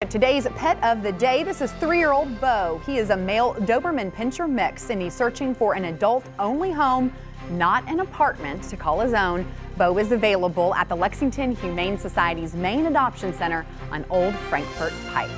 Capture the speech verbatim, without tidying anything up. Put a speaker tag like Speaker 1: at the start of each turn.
Speaker 1: Today's pet of the day, this is three-year-old Bo. He is a male Doberman Pinscher mix, and he's searching for an adult-only home, not an apartment, to call his own. Bo is available at the Lexington Humane Society's main adoption center on Old Frankfort Pike.